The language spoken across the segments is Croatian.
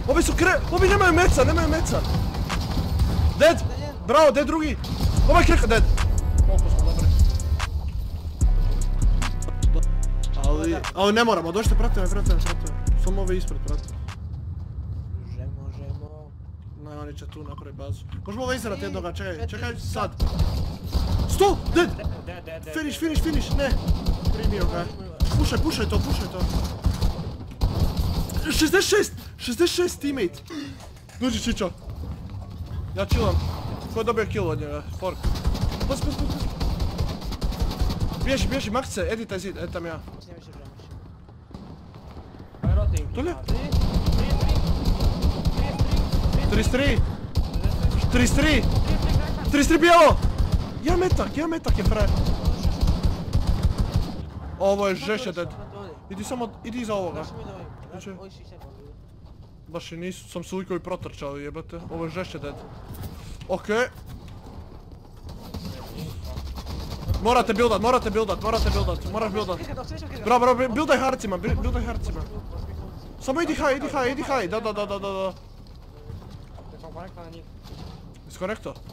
Ovi nemaju meca, Dead! Bravo, dead drugi! Ovaj kreka, dead! Koliko smo dobri. Ali ne moramo, dođite, prate me. Samo ove ispred, prate. Možemo. Ne, oni će tu napraviti bazu. Možemo ove izrat jednoga, čekaj, sad. 100! Dead! Finish, ne! Primio ga. Pušaj to. 66 teammate! Dođi Čičo. Ja chillam. Ko je dobio kill od njega? Fork. Pus. Bježi, maks se, edi taj zid, tam ja. Dolje? 33 bijelo! Ja metak je frajer. Ovo je žešće dead. Idi iza ovoga. Baš i nisu, sam se uvijek protrčao jebate. Ovo je žešće dead. Okej. Morate buildat, moraš buildat. Bravo, buildaj harcima. Samo idi high, da. Iskonekto?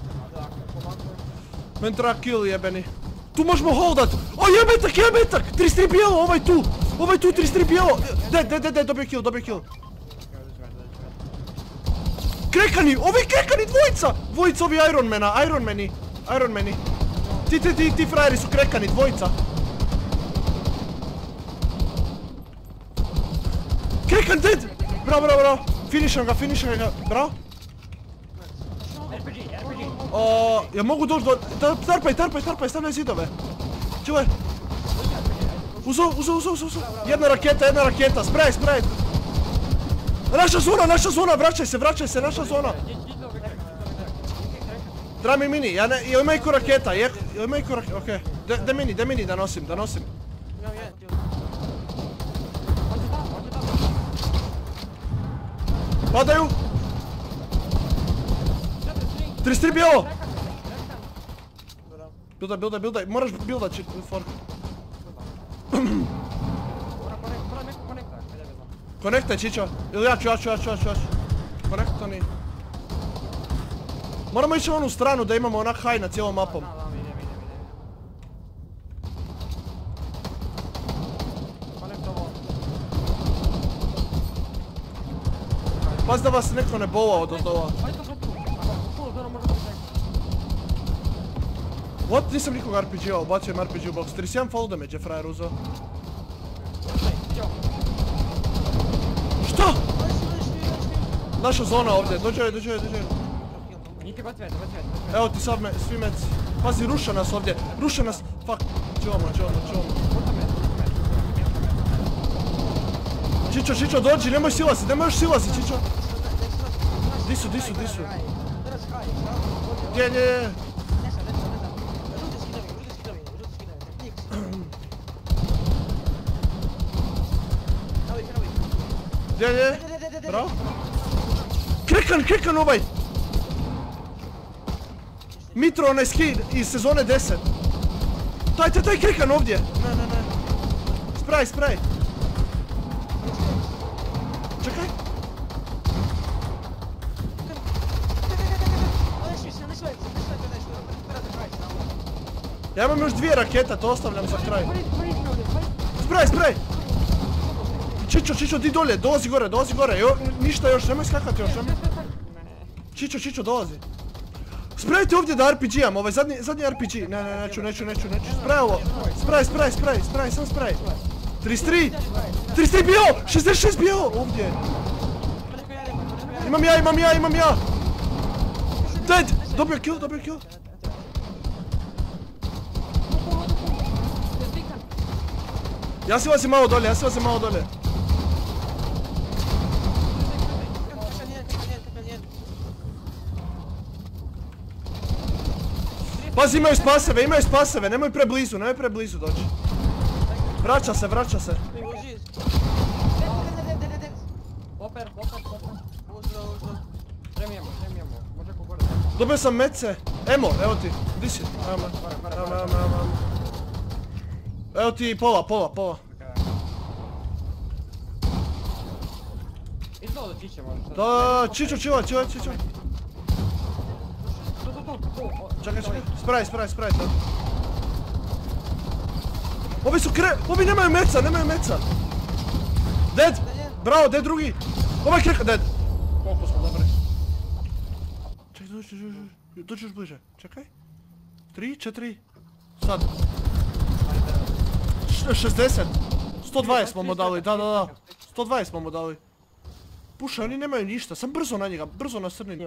Men treba kill jebeni. Tu možemo holdat! O jebetak! 33 bijelo, ovaj tu, 33 bijelo! Dead, dobio kill. Krekani, dvojica! Dvojica ovi Ironmani. Ti frajeri su krekani, dvojica. Krekan dead! Bravo. Finišam ga, bravo. Ja mogu doći do... Tarpaj, stavljaj zidove. Čuvaj. Uzo. Jedna raketa, spray. Naša zona, vraćaj se, naša zona. Treba mi mini, ima i ko raketa, okej. Da mini, da nosim. Padaju! 33 bijelo! Buildaj, moraš buildat fork. Konektaj Čičo, ili ja ću. Konekta ni. Moramo ići u onu stranu da imamo onak high na cijelom mapom. Paz da vas neko ne bova od ova. What? Nisam nikog RPG-ao, bacio RPG u box. 31 fall damage je frajer uzeo. Što? Naša zona ovdje, dođe. Evo ti sad svi meci. Pazi, ruša nas ovdje. Fuck. Čuvamo. Čičo, dođi, nemoj još silasi, Čičo. Di su? Gdje? Gdje? Bravo. Krekan ovaj! Mitro, onaj ski iz sezone 10. Taj krekan ovdje! Ne. Spray! Čekaj! Ja imam još 2 raketa, to ostavljam za kraj. Spray! Čičo, di dolje, dolazi gore, ništa još, nemoj skakati još, Čičo, dolazi. Sprayajte ovdje da RPG-am, ovaj zadnji RPG, neću, spray ovo, spray, sam spray. 33 bijelo, 66 bijelo, ovdje. Imam ja. Dead, dobio kill. Ja se vazim malo dolje. Pazi, imaju spaseve, nemoj preblizu doći. Vraća se. Dobio sam mece. Emo, evo ti. Di si? Evo ti pola. Izgleda da čiće možda. Da, Čičo, čuvaj. Čekaj. Spraj, da. Ovi nemaju meca. Dead! Bravo, dead drugi. Ovaj kreka, dead. Koliko smo dobri. Čekaj, dođi još bliže. Čekaj. 3, 4. Sad. 60. 120 smo mu dali, da. 120 smo mu dali. Puša, oni nemaju ništa, sam brzo na njega, brzo na srni.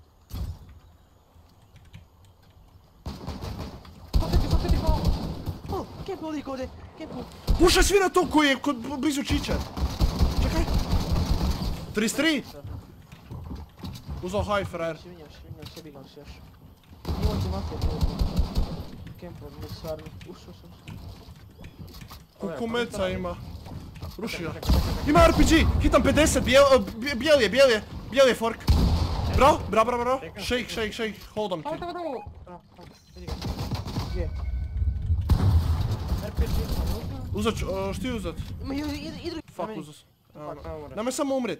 Puša svi na to koji je blizu Čića. Čekaj. 33. Uzao high frajer. Koliko meca ima? Ruši ga. Ima RPG! Hitam 50, bijel je fork. Bravo. Shake, hold on ti. Uzat ću, šti uzat? Fuck uzat. Nemoj samo umret.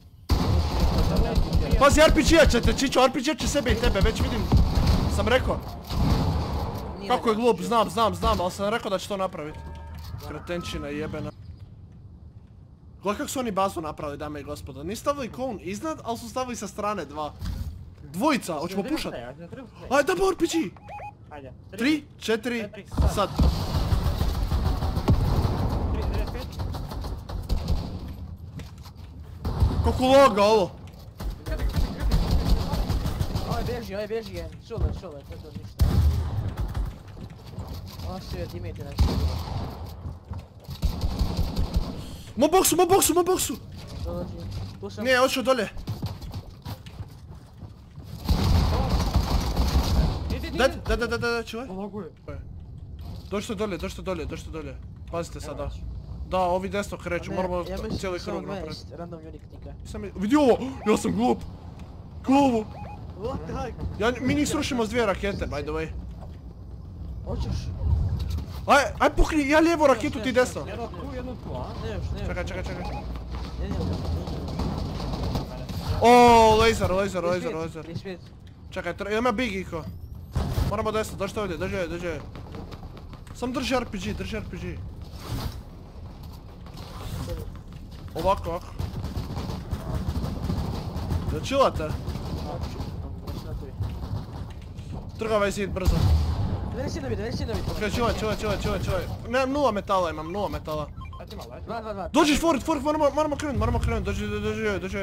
Pazi, RPG-a ćete, Čičo, RPG-a će sebe i tebe, već vidim. Sam rekao. Kako je glup, znam, ali sam rekao da će to napraviti. Kretenčina jebena. Gledaj kako su oni bazu napravili, dame i gospodo. Nisu stavili cone iznad, ali su stavili sa strane dva. Dvojica, hoćemo pušat. Ajde, damo RPG! 3, 4, sad. Kako loga ovo? Ovaj beži je, šule, to je ništa. Ovo su joj teammate naši. Mo boksu! Dođi. Nije, hoću dolje. Da, čuvaj. Dođite dolje. Pazite sada. Da, ovi desno kreću, moramo cijeli krug napraviti. Random uniknika. Vidi ovo, ja sam glup. Glovo. What the heck? Mi njih srušimo s 2 rakete, by the way. Hoćeš? Aj pukni, ja lijevo raketu, ti desno. Jednu tu, a? Ne još. Čekaj. Ne. O, laser. Respect. Čekaj, ima big iko. Moramo desno, dođite ovdje, dođe. Sam drži RPG. Ovako. Da chillate? Trgavaj zid brzo. Dovesi na bit. Ok, čuvaj. Nemam 0 metala, imam 0 metala. Ajde malo, ajde. 2. Dođi forward, moramo krenut, dođi.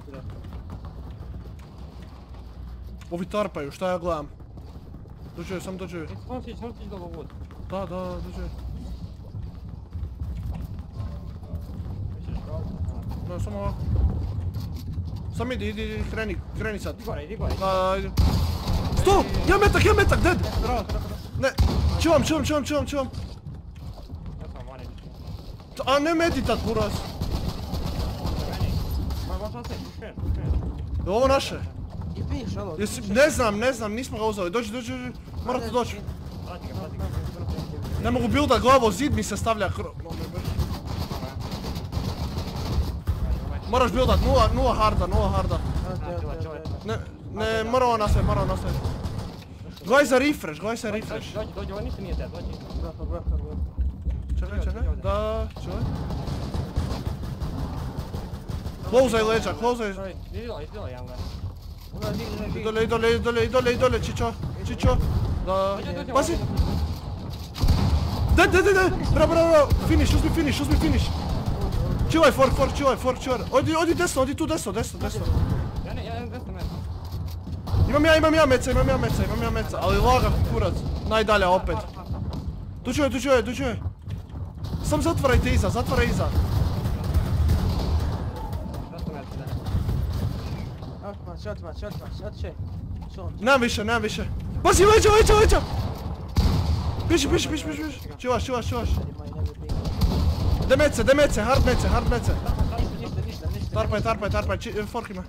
Ovi tarpaju, šta ja gledam? Sam dođi. Samo sić do ovog. Da, dođi. No, samo ovako. Sam idi, kreni sad. Idi gore. Da, idi. Sto! Ja metak, dead! Ne, čuvam. Ja sam vani. A ne meditat, buraz. Možda se, uškren. Je ovo naše? I piš, alo. Ne znam, nismo ga uzeli. Dođi. Morate doći. Prati ga. Ne mogu buildat glavu, zid mi se stavlja Moraš buildat, 0 harda. Ne, moramo nastaviti. Gledaj za refresh. Dođi, ovo ništa nije te, dođi. Čekaj, da, čuvaj. Close leđa. Izdjela jedan ga. I dolje, Čičo. Da, pazi. Da, bravo, finish, uzmi finish. Čuvaj fork. Odi desno, odi tu desno. Ja ne desno mene. Imam ja meca, ali laga kurac. Najdalja opet. Dođe. Sam zatvarajte iza. Desno mene. Shot. Nemam više. Pazi, leđa! Piši. Čuvaš. De mece, hard mece. Tarpaj, fork ima.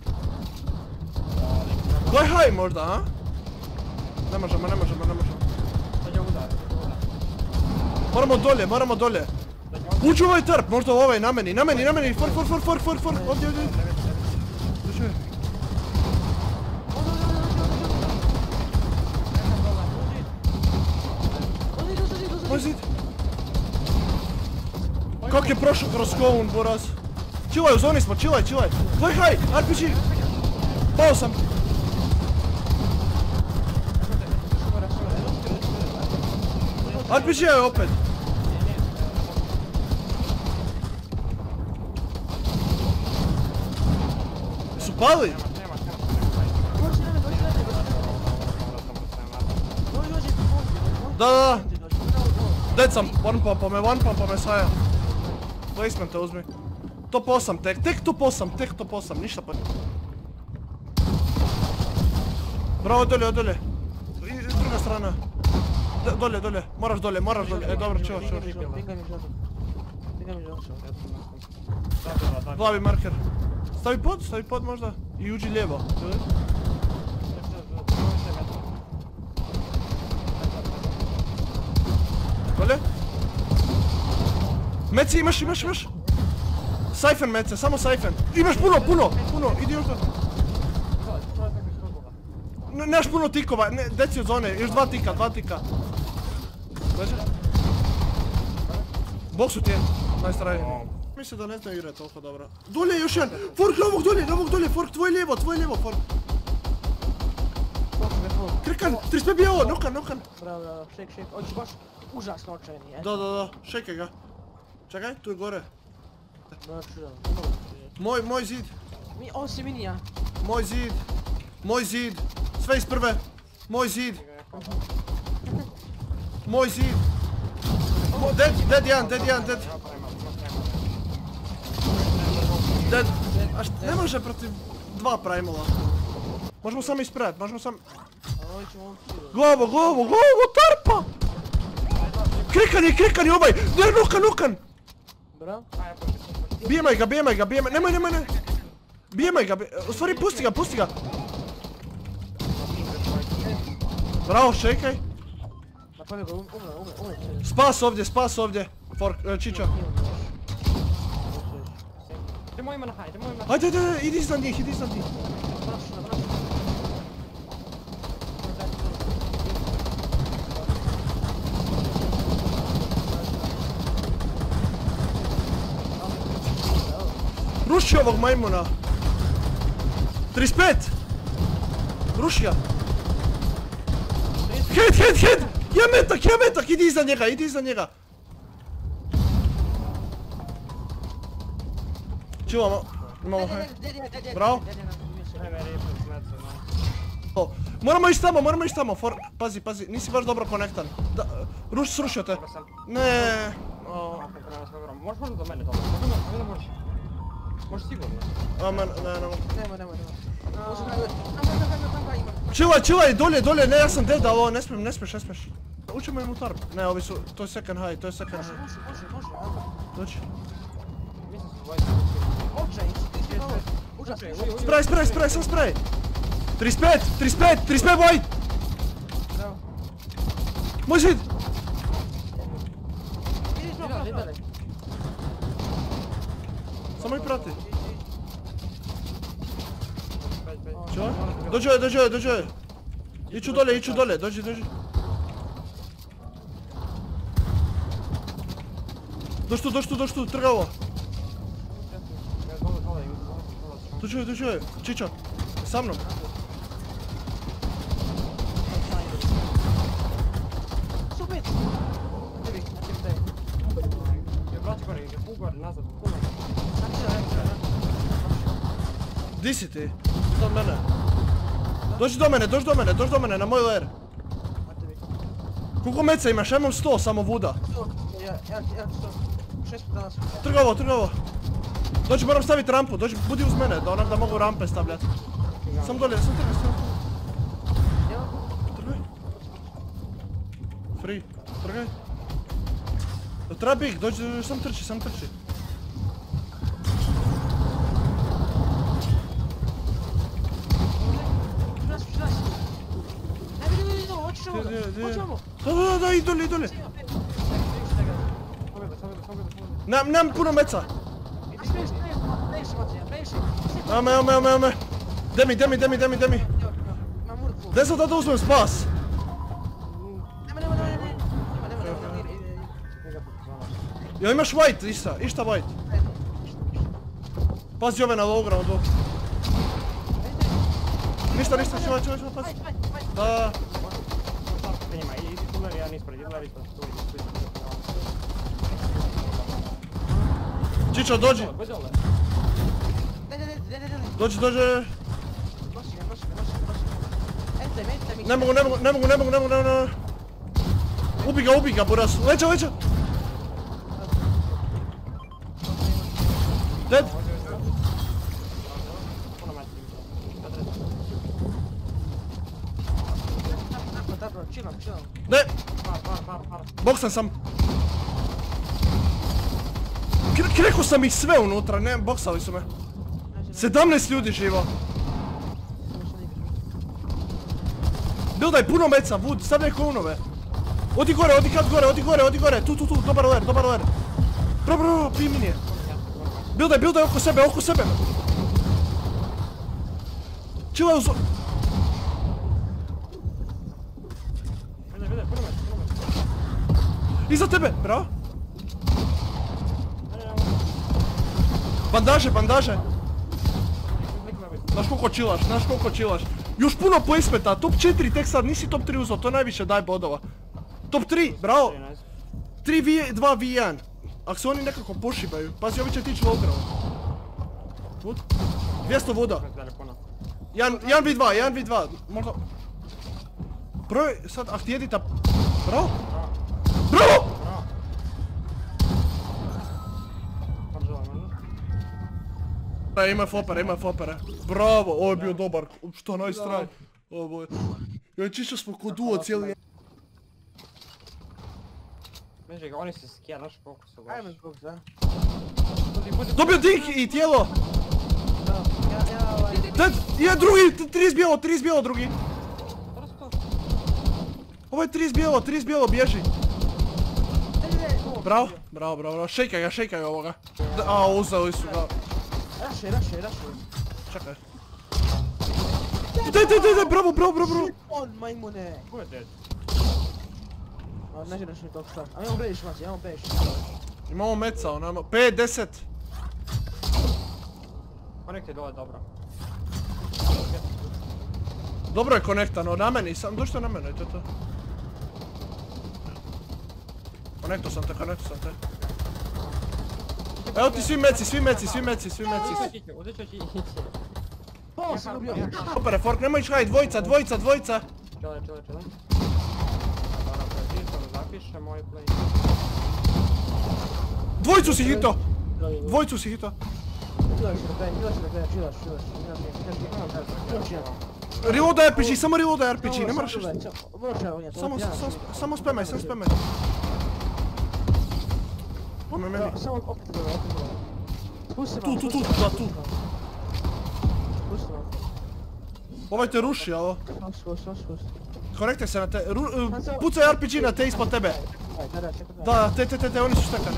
Gledaj high možda, a? Ne možemo. Dođe udar. Moramo dolje. Dođe Uđi u ovaj trp, možda u ovaj, na meni, for, ovdje. Dođe. Moj zid. Kak je prošao kroz kovun, Boraz? Čilaj, u zoni smo, čilaj. Tvoj haj, RPG! Pao sam. RPG je opet. Su pali? Da. Dead sam, one pumpa me saja. Placement te uzmi. Top 8 tek top 8, ništa pa. Bravo, dolje. I druga strana. Dolje, moraš dolje. Dobro, čuva. Plavi marker. Stavi pod možda. I uđi lijevo. Dolje. Meci imaš. Sajfen mece, samo sajfen. Imaš puno. Idi još. Nemaš puno tikova, deci od zone, još dva tika. Dođe? Boksu ti je, najstariji. Mislim da ne znaju igrati toliko dobro. Dolje još jedan! Fork, novog dolje, Fork, tvoj lijevo, Fork. Krikan, 35 bio ovo, nokan. Bravo, shake. On će baš užasno očajni, Da, šekaj ga. Čekaj, tu je gore. Moj zid. On si minija. Moj zid. Sve iz prve. Moj zid. Dead jedan. Dead. Ne može protiv dva primala. Možemo samo ispraviti, Glavo, tarpa! Krikan je ovaj! Ne, nukan! Bravo. Bijemaj ga, nemoj! Bijemaj ga, u stvari pusti ga! Bravo, šekaj! Napravi ga, umre. Spas ovdje! Fork, Čičo. Idemo ima na haj. Ajde, idi iznad njih. Ruši ovog majmuna! 35! Ruši ga! Head! Ja metak! Idi iza njega! Čuvamo, imamo haj. Bravo. Moramo ići tamo, pazi, nisi baš dobro konektan. Srušio te. Ne. Možeš do mene dobro, možeš sigurno. Ne mogu. Čilaj, dolje, ne, ja sam dead, ali ovo ne smiješ. Učemo im u tarp. Ne, ovi su, to je second high. Može. Dođi. Užasno. Spray. 35 Void! Bravo. Moj zid! Samo ih prati. Čo? Dođe. Iću dolje, dođi. Dođi tu, trgavo. Dođe, Čičo, sa mnom. Super! Vrati gore, nazad. Di si ti? Do mene. Dođi do mene, na moj lair. Koliko meca imaš? Ja imam 100, samo vuda. Ja 6 danas. Trgovo. Dođi, moram staviti rampu, budi uz mene, da mogu rampe stavljati. Sam dolje, Trgaj. Free, trgaj. Treba big, dođi, sam trči. Da, i dolje. Samo Nemam puno meca. Previše, Matija, previše. Ame. Demi. Ma murtvu. Daj sad da uzmem spas. Nema. Jel imaš white, išta white? Pazi ove na low groundu. Ništa, čuvaj, pazi. Da. Njima, idi tunel, jedan ispred, tu. Čičo, dođi. Dođi ovdje. Dođi. Nosi ga. Ente mi. Ne mogu. Ubi ga, buras. Leća. Dead. Puno metri. Chillam. Ne, Par. boksan sam. Rekao sam ih sve unutra, ne, boksali su me. 17 ljudi živo. Buildaj puno meca, Wood, stavljaj konove. Odi gore, tu, dobar ler. Bro, pi minije. Buildaj oko sebe. Čilaj uz... Vide, puno metri. Iza tebe, bravo. Bandaže. Znaš koliko čilaš. Još puno placementa, top 4 tek sad, nisi top 3 uzao, to najviše daj bodova. Top 3, bravo. 3 2 v1. Ako se oni nekako pošibaju, pazi, ovi će tići low ground. Wood? 200 voda. 1v2, možda... Broj, sad, ah ti jedita... Bravo! Ima flopera. Bravo, ovo je bio dobar. Što najstraj. Ovo je... Joj, čisto smo kod duo cijeli... Među ga, oni se skija, znaš koliko su loši. Ajme zbog, da. Dobio dink i tijelo! Dead, je drugi, 30 bijelo drugi. Ovo je 30 bijelo, bježi. Bravo, šejkaj ga ovoga. Uzeli su ga. Rašuje. Čekaj. Daj, bravo. On, majmune. Ko je dead? Ne želiš mi tog šta. A imamo bejš, Mati, Imamo meca, onamo. 5, 10. Konekt je dole, dobro. Dobro je konektano, na meni, sam došto na mene, to je to. Konekto sam te. Evo ti svi meci. Uzet ću ići. O, sam ubio. Opere, fork, nemoj ići hajde, dvojica. Čele. Dobro, zapiše moj play. Dvojicu si hito. Chillaš. Reloadaj RPG, samo reloadaj RPG, ne moraš... Samo spamaj. Pome meni. Samo opet gore. Spusti Tu. Spusti. Ovaj te ruši, alo. Spusti. Konektaj se na te... Pucaj RPG na te ispod tebe. Da, te, oni su štekani.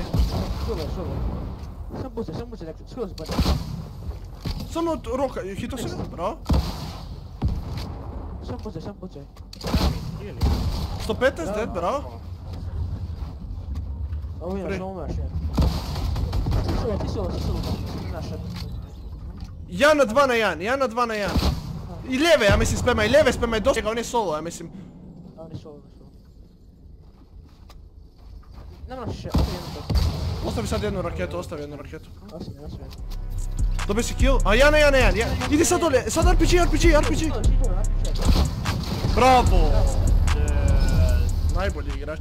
Samo pucaj, skroz bada. Samo roka, hito se? Bravo. Samo pucaj. 115, dead, bravo. Ovo je naš jedan. Ti solo. Naša. 1 na 2 na 1. I lijeve, ja mislim, spamaj, dosta ga, on je solo, ja mislim. On je solo. Nema naše, Ostavi sad jednu raketu. Ostavi. Dobio si kill, a 1 na 1. Idi sad dole, sad RPG. Bravo! Najbolji igrač.